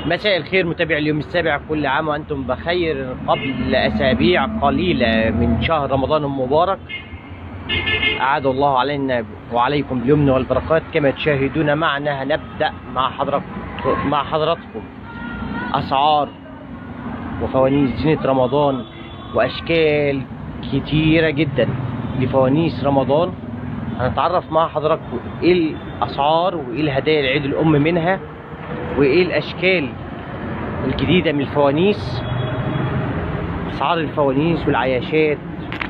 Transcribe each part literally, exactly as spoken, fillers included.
مساء الخير متابع اليوم السابع، كل عام وأنتم بخير. قبل أسابيع قليلة من شهر رمضان المبارك أعاد الله علينا وعليكم باليمن والبركات. كما تشاهدون معنا هنبدأ مع حضراتكم مع حضراتكم أسعار وفوانيس زينة رمضان وأشكال كتيرة جدا لفوانيس رمضان. هنتعرف مع حضراتكم إيه الأسعار وإيه الهدايا لعيد الأم منها وايه الاشكال الجديده من الفوانيس، اسعار الفوانيس والعياشات.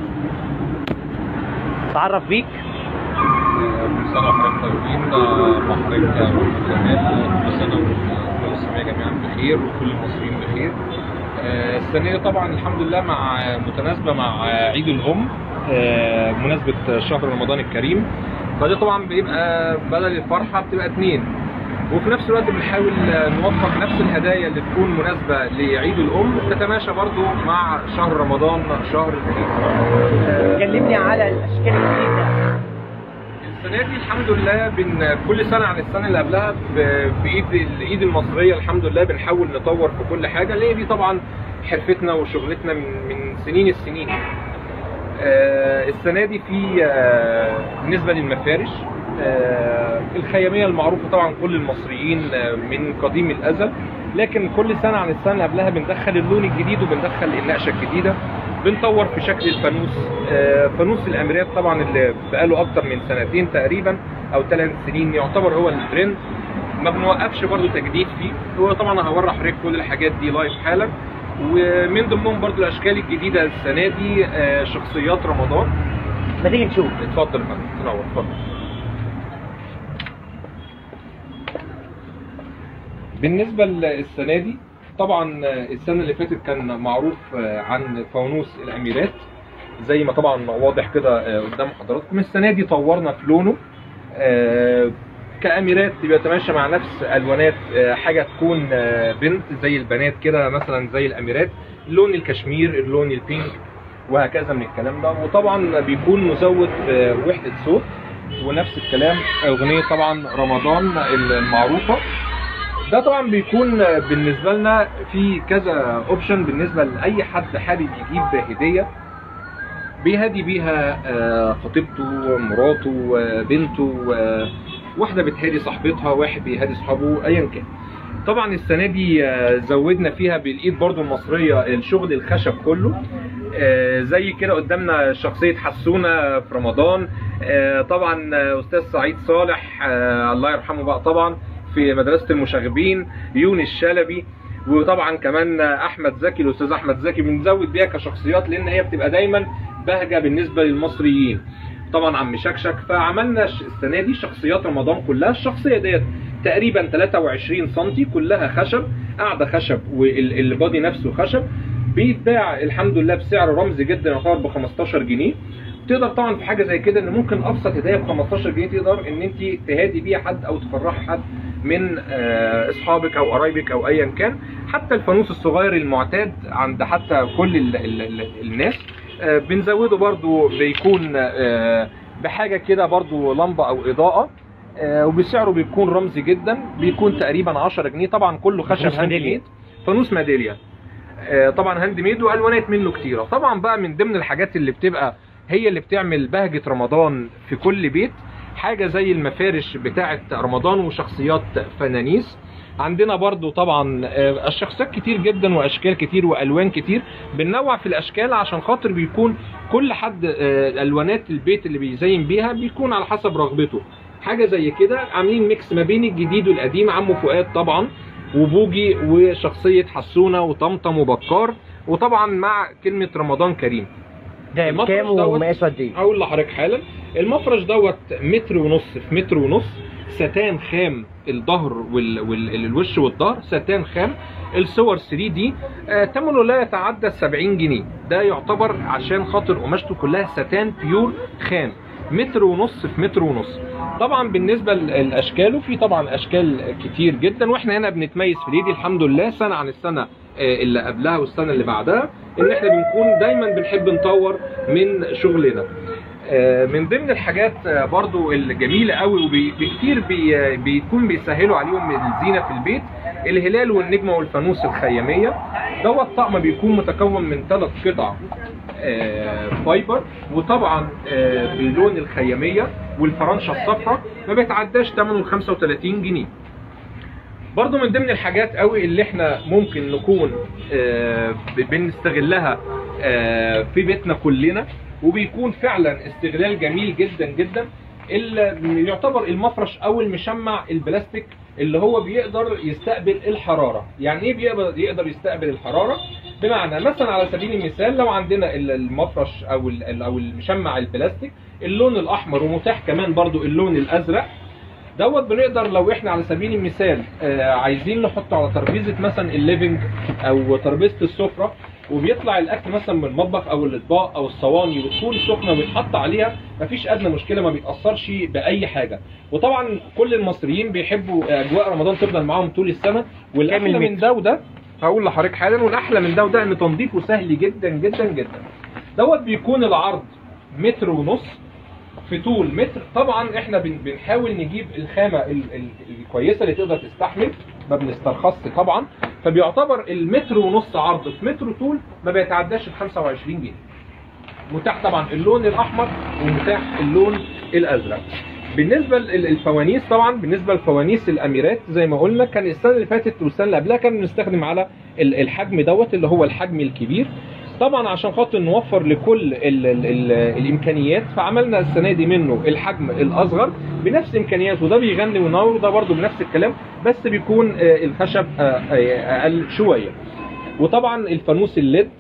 اتعرف بيك. كل سنه وحضرتك طيبين، مع حضرتك والمسلمات، كل سنه والمسلمين جميعا بخير وكل المصريين بخير. السنه دي طبعا الحمد لله مع متناسبه مع عيد الام، مناسبه شهر رمضان الكريم، فده طبعا بيبقى بدل الفرحه بتبقى اتنين، وفي نفس الوقت بنحاول نوفق نفس الهدايا اللي تكون مناسبه لعيد الام تتماشى برضو مع شهر رمضان شهر الخير. كلمني على الاشكال الجديده. السنه دي الحمد لله بن كل سنه عن السنه اللي قبلها بايد الايد المصريه الحمد لله بنحاول نطور في كل حاجه، لان دي طبعا حرفتنا وشغلتنا من من سنين السنين. السنه دي في بالنسبه للمفارش آه الخياميه المعروفه طبعا كل المصريين آه من قديم الازل، لكن كل سنه عن السنه اللي قبلها بندخل اللون الجديد وبندخل النقشه الجديده، بنطور في شكل الفانوس. آه فانوس الاميرات طبعا اللي بقاله اكتر من سنتين تقريبا او ثلاث سنين يعتبر هو الترند، ما بنوقفش برضو تجديد فيه. هو طبعا هوري حضرتك كل الحاجات دي لايف حالا، ومن ضمنهم برضو الاشكال الجديده السنه دي آه شخصيات رمضان. ما تيجي نشوف. اتفضل يا فندم، تنور، اتفضل. بالنسبة للسنة دي طبعا السنة اللي فاتت كان معروف عن فانوس الأميرات زي ما طبعا واضح كده قدام حضراتكم. السنة دي طورنا في لونه كأميرات بيتماشى مع نفس ألوانات، حاجة تكون بنت زي البنات كده مثلا زي الأميرات، اللون الكشمير، اللون البينك، وهكذا من الكلام ده. وطبعا بيكون مزود بوحدة صوت، ونفس الكلام أغنية طبعا رمضان المعروفة. ده طبعا بيكون بالنسبه لنا في كذا اوبشن بالنسبه لاي حد حابب يجيب هديه بيهدي بيها خطيبته، مراته، بنته، واحده بتهدي صاحبتها، واحد بيهدي صحابه، ايا كان. طبعا السنه دي زودنا فيها بالايد برضو المصريه الشغل الخشب كله، زي كده قدامنا شخصيه حسونه في رمضان. طبعا استاذ سعيد صالح الله يرحمه بقى طبعا في مدرسة المشاغبين، يونس شلبي، وطبعا كمان احمد زكي، الاستاذ احمد زكي بنزود بيها كشخصيات لان هي بتبقى دايما بهجه بالنسبه للمصريين. طبعا عم شكشك. فعملنا السنه دي شخصيات رمضان كلها. الشخصيه ديت تقريبا ثلاثة وعشرين سم، كلها خشب، قاعده خشب والبادي نفسه خشب، بيتباع الحمد لله بسعر رمزي جدا يعتبر ب خمستاشر جنيه. تقدر طبعا في حاجه زي كده ان ممكن ابسط هديه ب خمستاشر جنيه تقدر ان انت تهادي بيها حد او تفرحي حد من اصحابك او قرايبك او ايا كان. حتى الفانوس الصغير المعتاد عند حتى كل ال ال ال الناس بنزوده برضو، بيكون بحاجه كده برضو لمبه او اضاءه، وبسعره بيكون رمزي جدا، بيكون تقريبا عشرة جنيه. طبعا كله خشب هاند ميد، فانوس ميداليه طبعا هاند ميد، والوانات منه كتيره. طبعا بقى من ضمن الحاجات اللي بتبقى هي اللي بتعمل بهجه رمضان في كل بيت حاجه زي المفارش بتاعه رمضان وشخصيات فنانيس. عندنا برضو طبعا الشخصيات كتير جدا واشكال كتير والوان كتير، بننوع في الاشكال عشان خاطر بيكون كل حد الوانات البيت اللي بيزين بيها بيكون على حسب رغبته. حاجه زي كده عاملين ميكس ما بين الجديد والقديم، عمو فؤاد طبعا وبوجي وشخصيه حسونه وطمطم وبكار، وطبعا مع كلمه رمضان كريم. ده بكام ومقاسه قد ايه؟ اقول لحضرتك حالا. المفرش دوت متر ونص في متر ونص، ستان خام الظهر والوش والظهر ستان خام. الصور ثري دي ثمنه لا يتعدى سبعين جنيه، ده يعتبر عشان خاطر قماشته كلها ستان بيور خام، متر ونص في متر ونص. طبعا بالنسبه لاشكاله في طبعا اشكال كتير جدا، واحنا هنا بنتميز في العيد الحمد لله سنه عن السنه اللي قبلها والسنه اللي بعدها، ان احنا بنكون دايما بنحب نطور من شغلنا. من ضمن الحاجات برضو الجميله قوي وبكتير بي بيكون بيسهلوا عليهم الزينه في البيت، الهلال والنجمه والفانوس الخياميه. دوت طقم بيكون متكون من ثلاث قطع آه فايبر، وطبعا آه باللون الخياميه والفرنشه الصفراء، ما بيتعداش ثمنه خمسة وثلاثين جنيه. برضو من ضمن الحاجات قوي اللي احنا ممكن نكون آه بنستغلها آه في بيتنا كلنا، وبيكون فعلا استغلال جميل جدا جدا، اللي يعتبر المفرش او المشمع البلاستيك اللي هو بيقدر يستقبل الحراره. يعني ايه بيقدر يقدر يستقبل الحراره؟ بمعنى مثلا على سبيل المثال لو عندنا المفرش او او المشمع البلاستيك اللون الاحمر، ومتاح كمان برضو اللون الازرق، دوت بنقدر لو احنا على سبيل المثال آه عايزين نحطه على ترابيزه مثلا الليفنج او ترابيزه السفره، وبيطلع الاكل مثلا من المطبخ او الاطباق او الصواني وتكون سخنه ويتحط عليها، مفيش ادنى مشكله، ما بيتاثرش باي حاجه. وطبعا كل المصريين بيحبوا اجواء رمضان تفضل معاهم طول السنه، والاحلى من ده وده هقول لحضرتك حالا، والاحلى من ده وده ان تنظيفه سهل جدا جدا جدا. دوت بيكون العرض متر ونص في طول متر. طبعا احنا بنحاول نجيب الخامه الكويسه اللي تقدر تستحمل، ما بنسترخصش طبعا، فبيعتبر المتر ونص عرض في متر طول ما بيتعداش ال خمسة وعشرين جنيه. متاح طبعا اللون الاحمر ومتاح اللون الازرق. بالنسبه للفوانيس طبعا، بالنسبه لفوانيس الاميرات زي ما قلنا، كان السنه اللي فاتت والسنه اللي قبلها كان بنستخدم على الحجم دوت اللي هو الحجم الكبير، طبعا عشان خاطر نوفر لكل ال ال ال الامكانيات، فعملنا السنه دي منه الحجم الاصغر بنفس امكانياته، وده بيغني وينور، وده برده بنفس الكلام، بس بيكون الخشب اقل شويه. وطبعا الفانوس الليد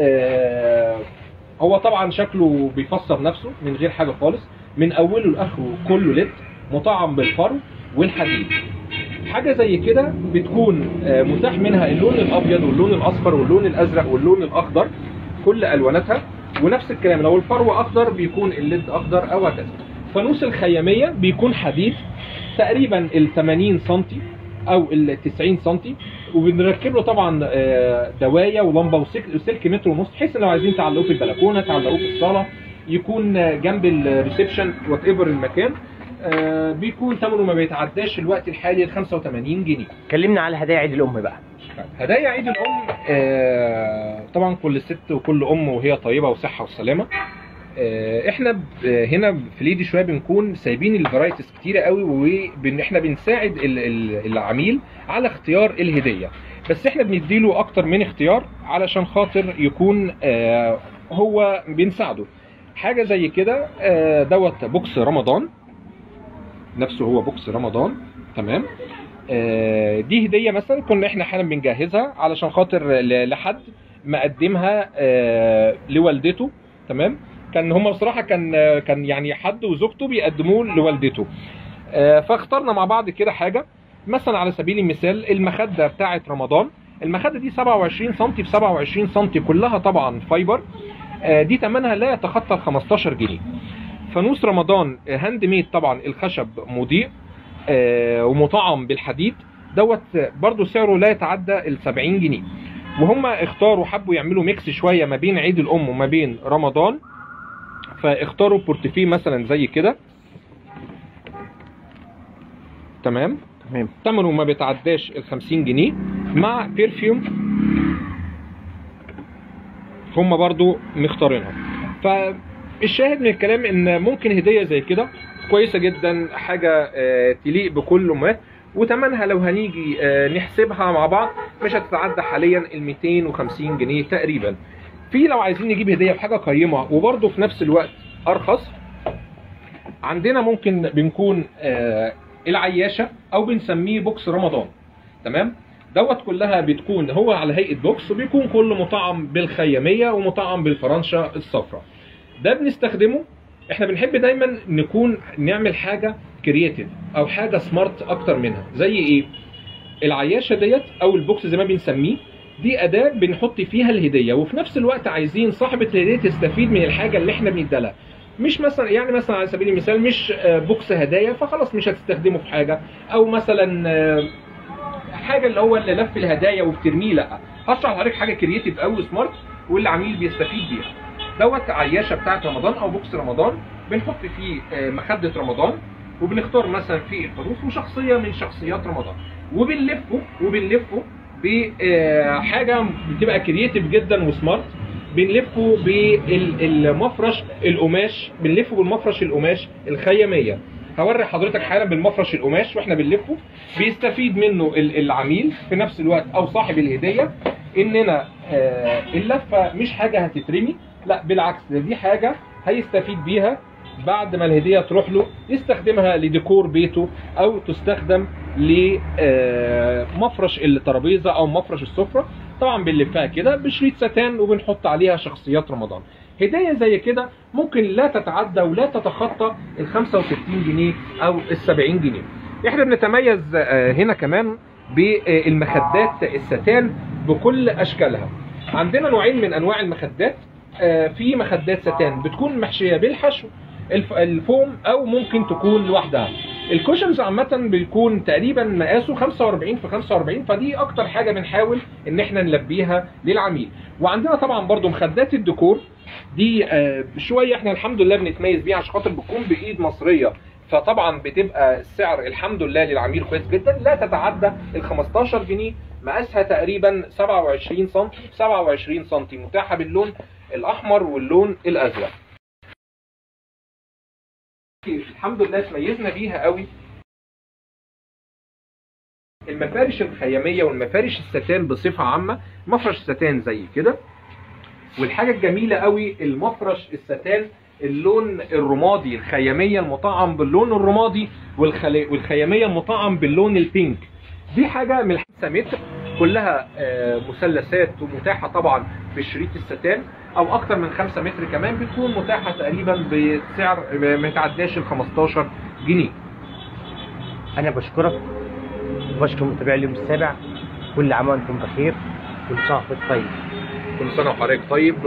هو طبعا شكله بيفسر نفسه من غير حاجه خالص، من اوله لاخره كله ليد مطعم بالفرو والحديد. حاجه زي كده بتكون متاح منها اللون الابيض واللون الاصفر واللون الازرق واللون الاخضر، كل الواناتها، ونفس الكلام لو الفرو اخضر بيكون الليد اخضر او هكذا. فانوس الخياميه بيكون حديد تقريبا ال ثمانين سنتي او ال تسعين سنتي، وبنركب له طبعا دوايه ولمبه وسلك متر ونص، بحيث لو عايزين تعلقوه في البلكونه، تعلقوه في الصاله، يكون جنب الريسبشن وات ايفر المكان. آه بيكون ثمنه ما بيتعداش الوقت الحالي ال خمسة وثمانين جنيه. كلمنا على هدايا عيد الام بقى. هدايا عيد الام آه طبعا كل ست وكل ام وهي طيبه وصحه وسلامه. آه احنا هنا في ليدي شويه بنكون سايبين الفرايتيز كتيره قوي، وان احنا بنساعد العميل على اختيار الهديه، بس احنا بنديله اكتر من اختيار علشان خاطر يكون آه هو بنساعده. حاجه زي كده آه دوت بوكس رمضان نفسه، هو بوكس رمضان تمام. آه دي هديه مثلا كنا احنا حالا بنجهزها علشان خاطر لحد مقدمها آه لوالدته، تمام. كان هم بصراحه كان كان يعني حد وزوجته بيقدموه لوالدته، آه فاخترنا مع بعض كده حاجه مثلا على سبيل المثال المخده بتاعه رمضان. المخده دي سبعة وعشرين سنتي في سبعة وعشرين سنتي، كلها طبعا فايبر. آه دي ثمنها لا يتخطى ال خمستاشر جنيه. فانوس رمضان هاند ميد، طبعا الخشب مضيء آه ومطعم بالحديد، دوت برضو سعره لا يتعدى ال سبعين جنيه. وهم اختاروا حبوا يعملوا ميكس شويه ما بين عيد الام وما بين رمضان، فاختاروا بورتفيه مثلا زي كده تمام تمام. ثمنه ما بيتعداش ال خمسين جنيه، مع بيرفيوم هم برضو مختارينها. ف الشاهد من الكلام ان ممكن هديه زي كده كويسه جدا، حاجه تليق بكل امهات، وثمنها لو هنيجي نحسبها مع بعض مش هتتعدى حاليا ال مئتين وخمسين جنيه تقريبا. في لو عايزين نجيب هديه بحاجه قيمه وبرده في نفس الوقت ارخص، عندنا ممكن بنكون العياشه او بنسميه بوكس رمضان، تمام. دوت كلها بتكون هو على هيئه بوكس، وبيكون كله مطعم بالخياميه ومطعم بالفرنشه الصفراء. ده بنستخدمه، احنا بنحب دايما نكون نعمل حاجه كرييتيف او حاجه سمارت اكتر منها. زي ايه؟ العياشه ديت او البوكس زي ما بنسميه، دي اداه بنحط فيها الهديه، وفي نفس الوقت عايزين صاحبه الهديه تستفيد من الحاجه اللي احنا بنديها. مش مثلا يعني مثلا على سبيل المثال مش بوكس هدايا فخلاص مش هتستخدمه في حاجه، او مثلا حاجه اللي هو اللي لف الهدايا وبترميه، لا، هشرح لحضرتك حاجه كرييتيف قوي سمارت واللي العميل بيستفيد بيها. دوت عياشه بتاعت رمضان او بوكس رمضان، بنحط فيه مخده رمضان، وبنختار مثلا فيه الفانوس وشخصيه من شخصيات رمضان. وبنلفه وبنلفه بحاجه بتبقى كرييتيف جدا وسمارت. بنلفه بالمفرش القماش، بنلفه بالمفرش القماش الخياميه. هوري حضرتك حالا بالمفرش القماش واحنا بنلفه. بيستفيد منه العميل في نفس الوقت او صاحب الهديه، اننا اللفه مش حاجه هتترمي، لا بالعكس، ده دي حاجه هيستفيد بيها بعد ما الهديه تروح له، يستخدمها لديكور بيته او تستخدم لمفرش الترابيزه او مفرش السفره. طبعا بنلفها كده بشريط ستان وبنحط عليها شخصيات رمضان. هديه زي كده ممكن لا تتعدى ولا تتخطى ال خمسة وستين جنيه او ال سبعين جنيه. احنا بنتميز هنا كمان بالمخدات الستان بكل اشكالها. عندنا نوعين من انواع المخدات. في مخدات ستان بتكون محشيه بالحشو الفوم او ممكن تكون لوحدها. الكوشنز عامه بيكون تقريبا مقاسه خمسة وأربعين في خمسة وأربعين، فدي اكتر حاجه بنحاول ان احنا نلبيها للعميل. وعندنا طبعا برضو مخدات الديكور دي شويه احنا الحمد لله بنتميز بيها عشان خاطر بتكون بايد مصريه، فطبعا بتبقى السعر الحمد لله للعميل كويس جدا، لا تتعدى ال خمستاشر جنيه. مقاسها تقريبا سبعة وعشرين سم سبعة وعشرين سم، متاحه باللون الاحمر واللون الازرق. الحمد لله تميزنا بيها قوي المفارش الخياميه والمفارش الستان بصفه عامه. مفرش الستان زي كده، والحاجه الجميله قوي المفرش الستان اللون الرمادي، الخياميه المطعم باللون الرمادي والخياميه المطعم باللون البينك. دي حاجه من خمسة متر، كلها مثلثات ومتاحه طبعا في شريط الستان، او اكتر من خمسة متر كمان بتكون متاحه تقريبا بسعر ما يتعداش ال خمستاشر جنيه. انا بشكرك وبشكر متابعي اليوم السابع. كل عام وانتم بخير، كل سنه وحضرتك طيب. كل سنه وحضرتك طيب.